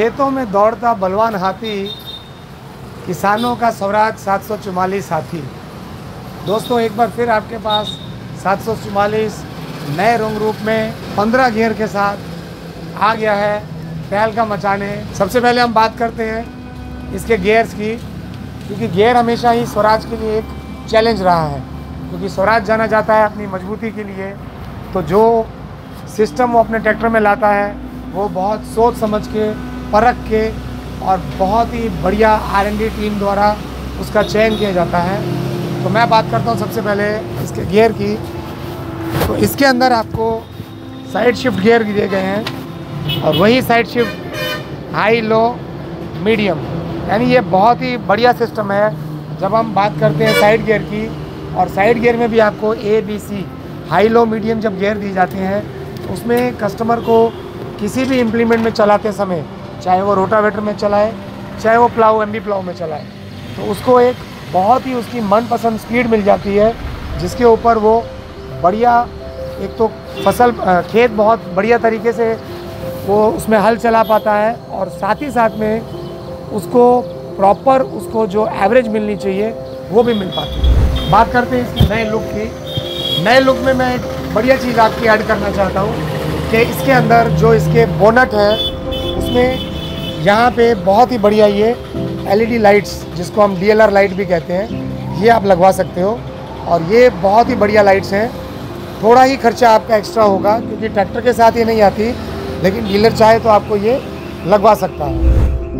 खेतों में दौड़ता बलवान हाथी, किसानों का स्वराज 744 साथी। दोस्तों एक बार फिर आपके पास 744 नए रंग रूप में 15 गियर के साथ आ गया है तहलका मचाने। सबसे पहले हम बात करते हैं इसके गियर्स की, क्योंकि गियर हमेशा ही स्वराज के लिए एक चैलेंज रहा है, क्योंकि स्वराज जाना जाता है अपनी मजबूती के लिए। तो जो सिस्टम वो अपने ट्रैक्टर में लाता है वो बहुत सोच समझ के, परख के और बहुत ही बढ़िया R&D टीम द्वारा उसका चयन किया जाता है। तो मैं बात करता हूँ सबसे पहले इसके गियर की। तो इसके अंदर आपको साइड शिफ्ट गियर दिए गए हैं और वही side shift high, low, medium, यानी ये बहुत ही बढ़िया सिस्टम है। जब हम बात करते हैं साइड गियर की, और साइड गियर में भी आपको ABC हाई, लो, मीडियम जब गियर दी जाते हैं तो उसमें कस्टमर को किसी भी इम्प्लीमेंट में चलाते समय, चाहे वो रोटावेटर में चलाए, चाहे वो प्लाऊ MB प्लाऊ में चलाए, तो उसको एक बहुत ही उसकी मनपसंद स्पीड मिल जाती है, जिसके ऊपर वो बढ़िया एक तो फसल खेत बहुत बढ़िया तरीके से वो उसमें हल चला पाता है, और साथ ही साथ में उसको प्रॉपर उसको जो एवरेज मिलनी चाहिए वो भी मिल पाती है। बात करते हैं इसके नए लुक की। नए लुक में मैं एक बढ़िया चीज़ आपकी ऐड करना चाहता हूँ कि इसके अंदर जो इसके बोनट है उसमें यहाँ पे बहुत ही बढ़िया ये LED लाइट्स, जिसको हम DLR लाइट भी कहते हैं, ये आप लगवा सकते हो। और ये बहुत ही बढ़िया लाइट्स हैं। थोड़ा ही खर्चा आपका एक्स्ट्रा होगा क्योंकि ट्रैक्टर के साथ ये नहीं आती, लेकिन डीलर चाहे तो आपको ये लगवा सकता है।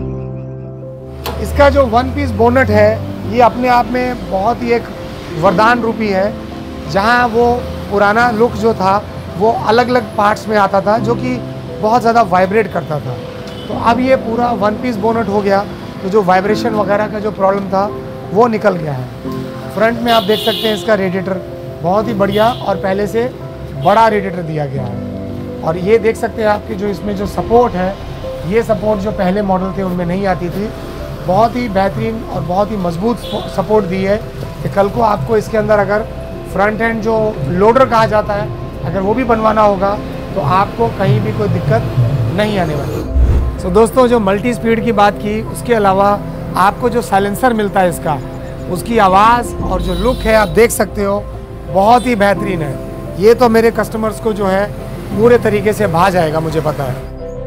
इसका जो 1 पीस बोनट है ये अपने आप में बहुत ही एक वरदान रूपी है। जहाँ वो पुराना लुक जो था वो अलग अलग पार्ट्स में आता था, जो कि बहुत ज़्यादा वाइब्रेट करता था। तो अब ये पूरा 1 पीस बोनट हो गया, तो जो वाइब्रेशन वगैरह का जो प्रॉब्लम था वो निकल गया है। फ्रंट में आप देख सकते हैं इसका रेडिएटर बहुत ही बढ़िया और पहले से बड़ा रेडिएटर दिया गया है। और ये देख सकते हैं आपकी जो इसमें जो सपोर्ट है, ये सपोर्ट जो पहले मॉडल थे उनमें नहीं आती थी। बहुत ही बेहतरीन और बहुत ही मजबूत सपोर्ट दी है कि कल को आपको इसके अंदर अगर फ्रंट एंड जो लोडर कहा जाता है, अगर वो भी बनवाना होगा तो आपको कहीं भी कोई दिक्कत नहीं आने वाली। तो दोस्तों जो मल्टी स्पीड की बात की, उसके अलावा आपको जो साइलेंसर मिलता है इसका, उसकी आवाज़ और जो लुक है आप देख सकते हो बहुत ही बेहतरीन है। ये तो मेरे कस्टमर्स को जो है पूरे तरीके से भा जाएगा, मुझे पता है।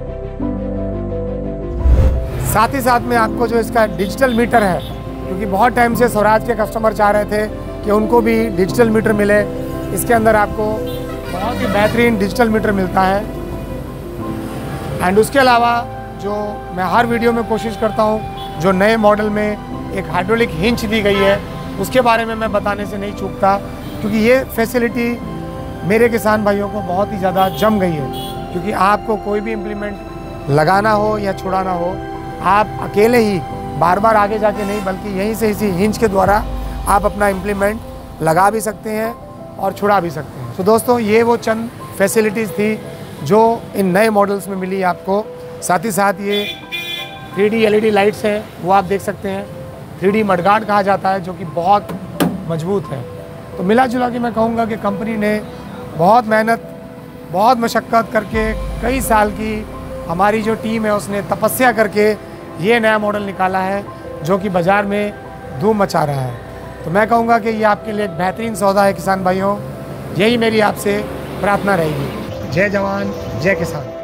साथ ही साथ में आपको जो इसका डिजिटल मीटर है, क्योंकि बहुत टाइम से स्वराज के कस्टमर चाह रहे थे कि उनको भी डिजिटल मीटर मिले, इसके अंदर आपको बहुत ही बेहतरीन डिजिटल मीटर मिलता है। एंड उसके अलावा जो मैं हर वीडियो में कोशिश करता हूँ, जो नए मॉडल में एक हाइड्रोलिक हिंच दी गई है उसके बारे में मैं बताने से नहीं चूकता, क्योंकि ये फैसिलिटी मेरे किसान भाइयों को बहुत ही ज़्यादा जम गई है। क्योंकि आपको कोई भी इम्प्लीमेंट लगाना हो या छुड़ाना हो, आप अकेले ही बार बार आगे जाके नहीं, बल्कि यहीं से इसी हिंच के द्वारा आप अपना इम्प्लीमेंट लगा भी सकते हैं और छुड़ा भी सकते हैं। तो दोस्तों ये वो चंद फैसिलिटीज़ थी जो इन नए मॉडल्स में मिली आपको। साथ ही साथ ये 3D LED लाइट्स हैं, वो आप देख सकते हैं। 3D मडगार्ड कहा जाता है, जो कि बहुत मजबूत है। तो मिला जुला के मैं कहूँगा कि कंपनी ने बहुत मेहनत, बहुत मशक्क़त करके, कई साल की हमारी जो टीम है उसने तपस्या करके ये नया मॉडल निकाला है, जो कि बाज़ार में धूम मचा रहा है। तो मैं कहूँगा कि ये आपके लिए एक बेहतरीन सौदा है किसान भाइयों। यही मेरी आपसे प्रार्थना रहेगी। जय जवान, जय किसान।